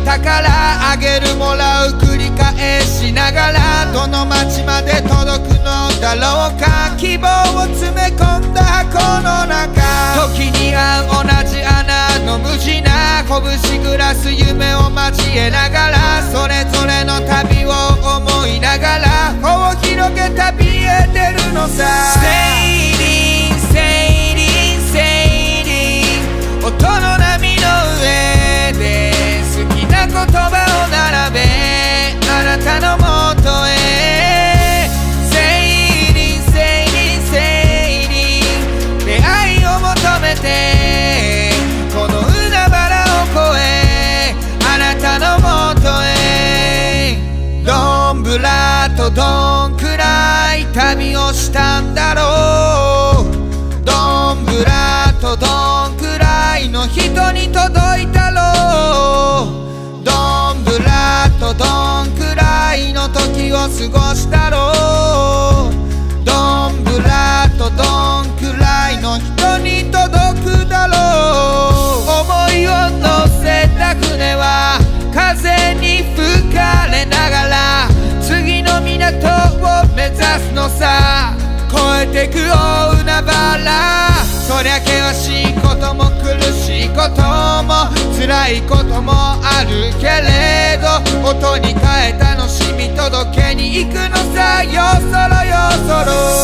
宝あげるもらう繰り返しながら、どの街まで届くのだろうか。希望を詰め込んだ箱の中、時に合う同じ穴の無地な拳グラス、夢を交えながら、それぞれの旅を思いながら、帆を広げ旅へ出るのさ。Sailing, sailing, sailing、 音の波の上で好きな言葉を並べ、あなたのもとへ。 Sailing, sailing, sailing、 出会いを求めてこの海原を越え、あなたのもとへ。どんぶらとどんくらい旅をしたんだろう。どんぶらとどんくらいの人に届いたろう。どんぶらとどんくらいの時を過ごしたろう。どんぶらとどんくらいの人に届くだろう。思いを乗せた船は風に吹かれながら、次の港を目指すのさ。越えてく大海原、そりゃ険しいことも苦しいことも辛いこともあるけれど、音に変え楽しみ届けに行くのさ。よそろよそろ